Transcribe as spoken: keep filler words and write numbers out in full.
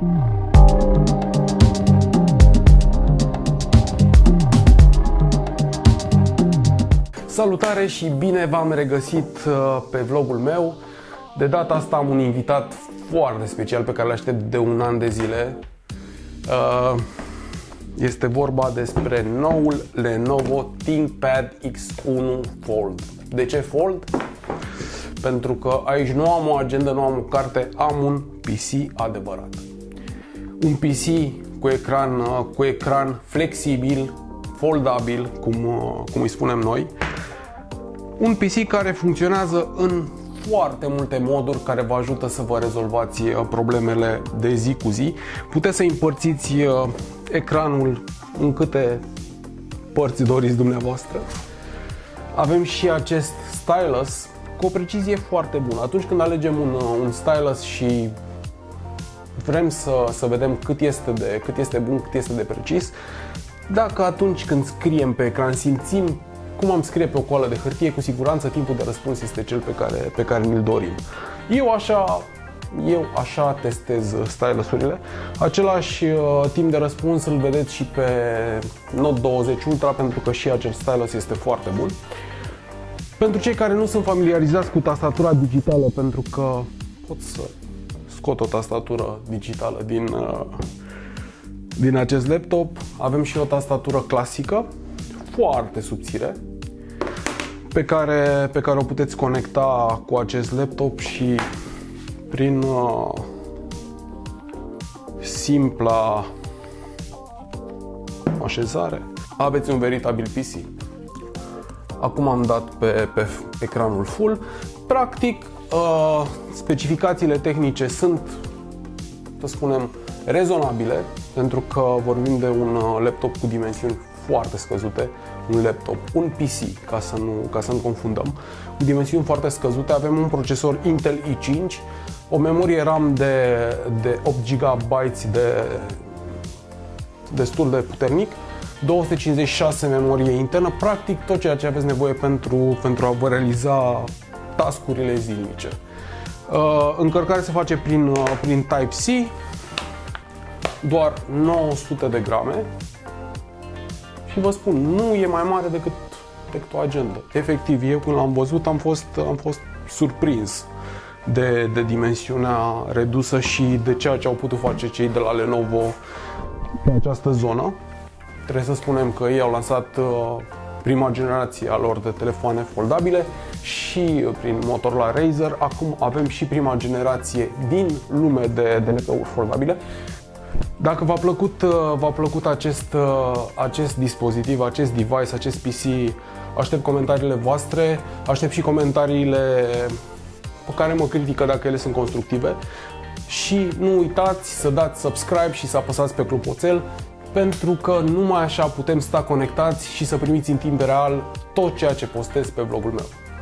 Salutare și bine v-am regăsit pe vlogul meu. De data asta am un invitat foarte special pe care l-aștept de un an de zile. Este vorba despre noul Lenovo ThinkPad X unu Fold. De ce Fold? Pentru că aici nu am o agendă, nu am o carte, am un P C adevărat. Un P C cu ecran, cu ecran flexibil, foldabil, cum, cum îi spunem noi. Un P C care funcționează în foarte multe moduri, care vă ajută să vă rezolvați problemele de zi cu zi. Puteți să împărțiți ecranul în câte părți doriți dumneavoastră. Avem și acest stylus cu o precizie foarte bună. Atunci când alegem un, un stylus și vrem să, să vedem cât este, de, cât este bun, cât este de precis, dacă atunci când scriem pe ecran simțim cum am scrie pe o coală de hârtie, cu siguranță timpul de răspuns este cel pe care, pe care ni-l dorim. Eu așa, eu așa testez stylusurile. Același uh, timp de răspuns îl vedeți și pe Note douăzeci Ultra, pentru că și acel stylus este foarte bun. Pentru cei care nu sunt familiarizați cu tastatura digitală, pentru că pot să scot o tastatură digitală din, uh, din acest laptop, avem și o tastatură clasică, foarte subțire, pe care, pe care o puteți conecta cu acest laptop și prin uh, simpla așezare aveți un veritabil P C. Acum am dat pe, pe ecranul full. Practic, uh, specificațiile tehnice sunt, să spunem, rezonabile, pentru că vorbim de un laptop cu dimensiuni foarte scăzute, un laptop, un P C, ca să nu, ca să nu confundăm, cu dimensiuni foarte scăzute. Avem un procesor Intel i cinci, o memorie RAM de, de opt gigabyte de, destul de puternic, două sute cincizeci și șase memorie internă, practic tot ceea ce aveți nevoie pentru, pentru a vă realiza task-urile zilnice. Uh, încărcarea se face prin, uh, prin Type-C, doar nouă sute de grame. Și vă spun, nu e mai mare decât, decât o agendă. Efectiv, eu când l-am văzut am fost, am fost surprins de, de dimensiunea redusă și de ceea ce au putut face cei de la Lenovo pe această zonă. Trebuie să spunem că ei au lansat uh, prima generație a lor de telefoane foldabile și prin Motorola Razr. Acum avem și prima generație din lume de, de laptopuri foldabile. Dacă v-a plăcut, v-a plăcut acest, acest dispozitiv, acest device, acest P C, aștept comentariile voastre, aștept și comentariile pe care mă critică dacă ele sunt constructive. Și nu uitați să dați subscribe și să apăsați pe clopoțel, pentru că numai așa putem sta conectați și să primiți în timp real tot ceea ce postez pe vlogul meu.